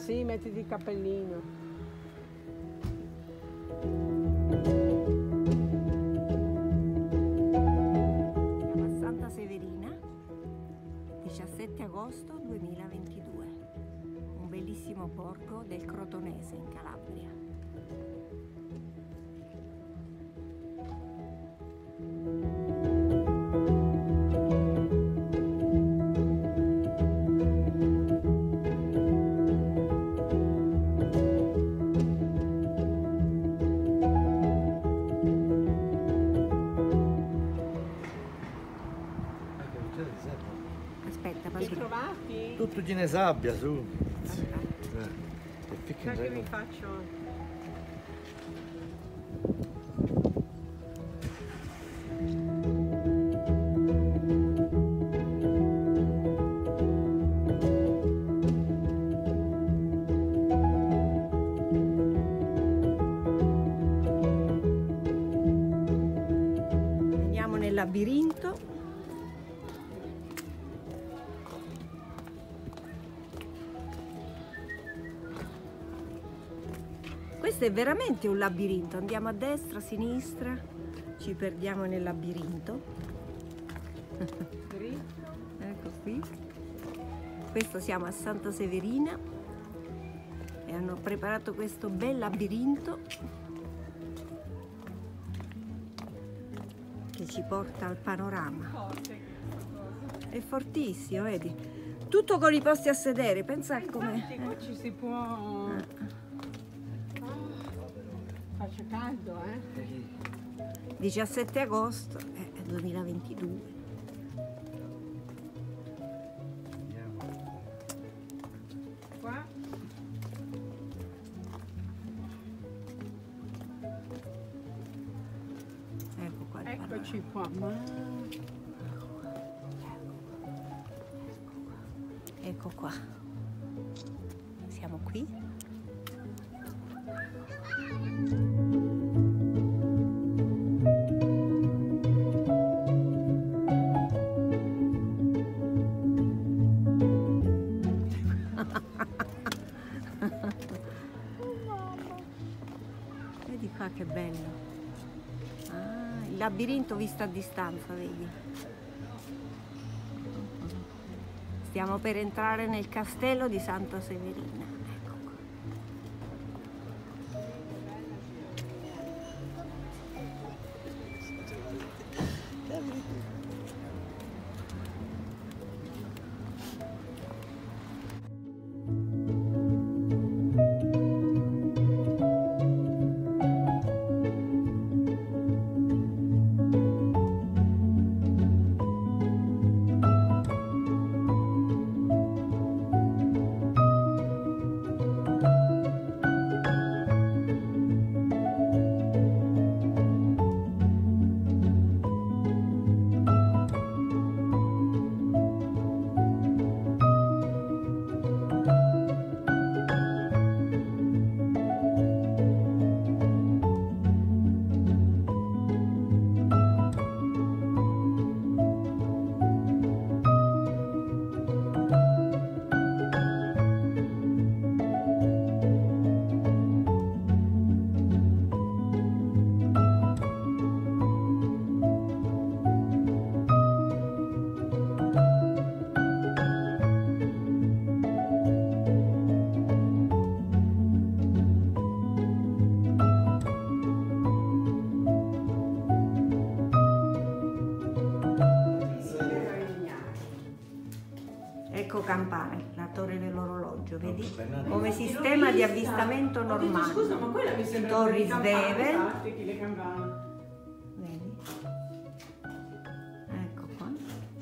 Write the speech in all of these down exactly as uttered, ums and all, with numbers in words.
Sì, mettiti il cappellino. Siamo a Santa Severina, diciassette agosto duemilaventidue, un bellissimo borgo del Crotonese in Calabria. Aspetta, Li hai poi trovati? Tutto di sabbia su. aspetta. Eh, e picchi Sai che vi in faccio? Andiamo nel labirinto. Questo è veramente un labirinto, andiamo a destra, a sinistra, ci perdiamo nel labirinto. Ecco qui. Questo siamo a Santa Severina e hanno preparato questo bel labirinto che ci porta al panorama. È fortissimo, vedi? Tutto con i posti a sedere, pensa a come... Infatti, qua ci si può... Faccio caldo, eh? diciassette agosto eh, duemilaventidue. Qua? Ecco qua il Eccoci panorama. qua, ma... Ecco qua. Siamo qui. Vedi qua che bello. Ah, il labirinto visto a distanza, vedi? Stiamo per entrare nel castello di Santa Severina. Ecco qua. Ecco Campane, la torre dell'orologio, vedi? Come sistema di avvistamento normale. Scusa, ma quella mi sembra Torri di campane, sveve. infatti, che le campane. Vedi? Ecco qua.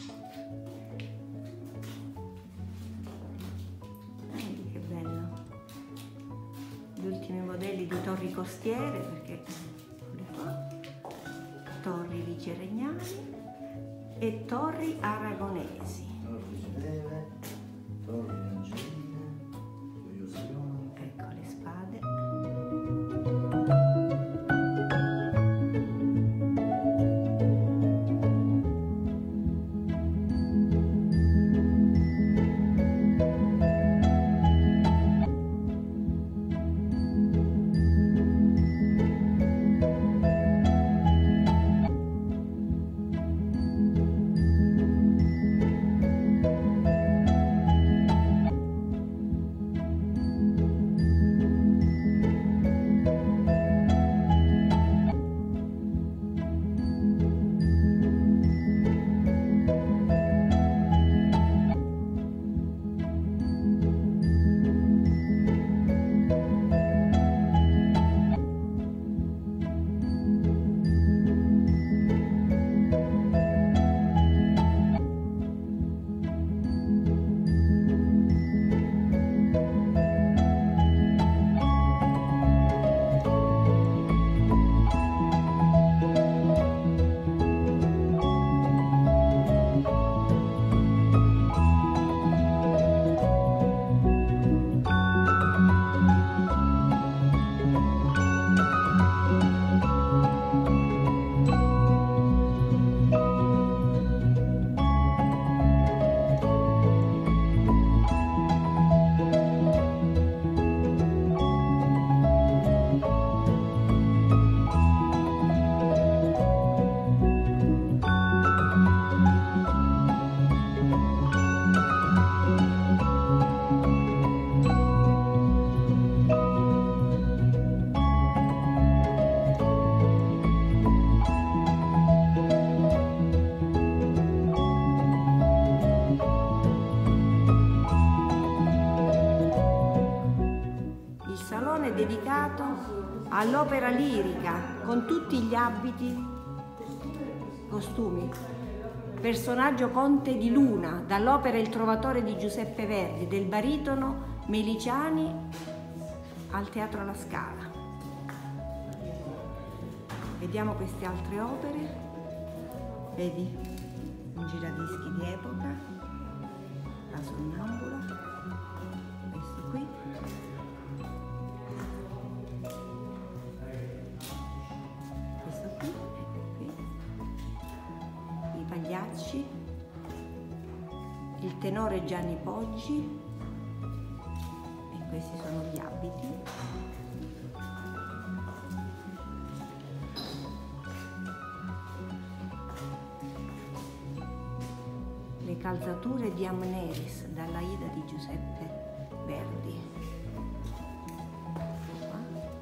Vedi che bello. Gli ultimi modelli di torri costiere, perché qua. Torri ligeregnali e torri aragonesi. Torri sveve, torri angeline, curiosione. Ecco le spade. dedicato all'opera lirica con tutti gli abiti, costumi. Personaggio Conte di Luna, dall'opera Il Trovatore di Giuseppe Verdi, del baritono Meliciani al Teatro La Scala. Vediamo queste altre opere. Vedi, un giradischi di epoca, La Sonnambula, questo qui. Questo qui, qui. I Pagliacci, il tenore Gianni Poggi, e questi sono gli abiti. Le calzature di Amneris, dalla Ida di Giuseppe Verdi. Qua.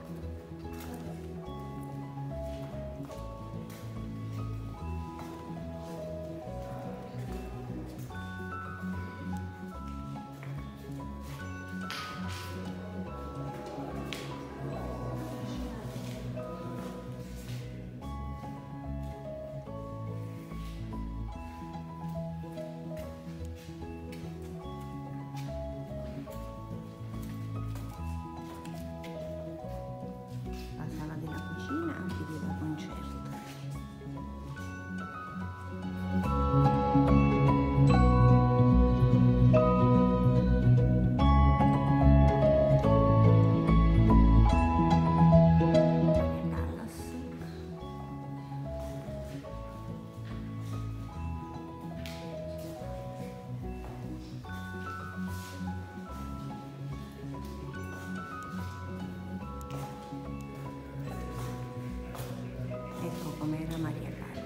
Ecco com'era Maria Callas.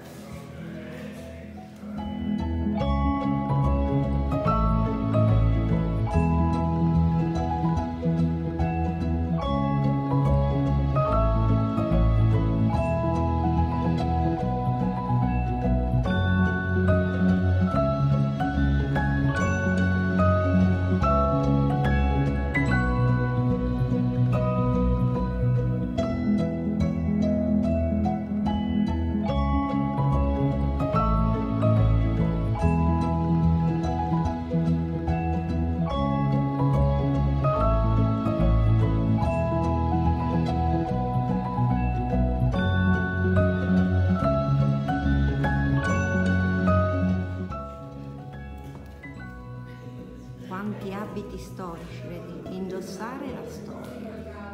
Quanti abiti storici, vedi? Indossare la storia.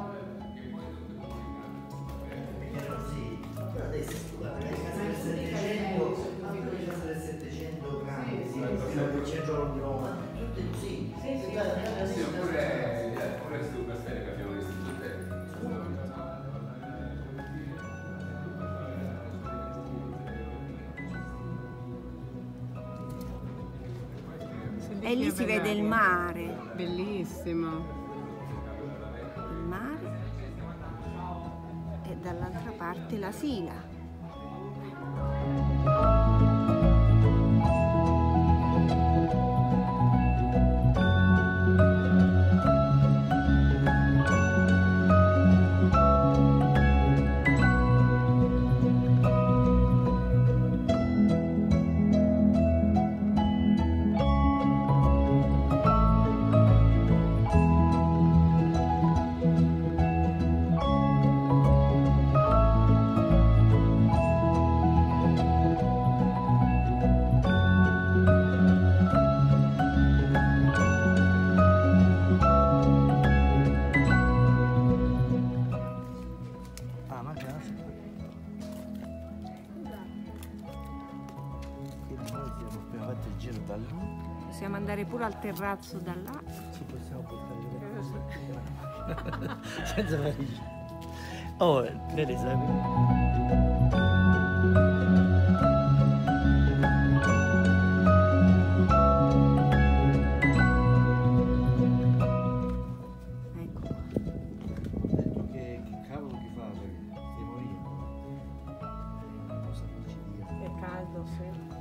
Adesso, guarda, le case del Settecento, anche le case del Settecento grandi, sì, il centro di Roma, tutte così. Sì, sì. Sì, oppure, eh, oppure su Castelli che abbiamo visto tutte. E lì si vede il mare. Bellissimo. Il mare e dall'altra parte la Sila. Possiamo andare pure al terrazzo da là. Ci possiamo portare senza valigia. Oh, vedi, Ecco qua. Che, che cavolo che fa? Stai morendo. È caldo, sì.